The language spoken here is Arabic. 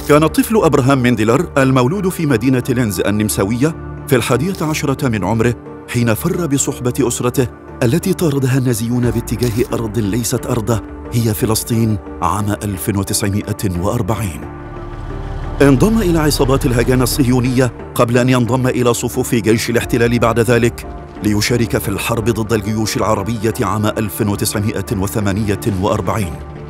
كان الطفل أبراهام مندلر المولود في مدينة لينز النمساوية في 11 من عمره حين فر بصحبة أسرته التي طاردها النازيون باتجاه أرض ليست أرضه هي فلسطين عام 1940. انضم إلى عصابات الهجان الصهيونية قبل أن ينضم إلى صفوف جيش الاحتلال بعد ذلك ليشارك في الحرب ضد الجيوش العربية عام 1948.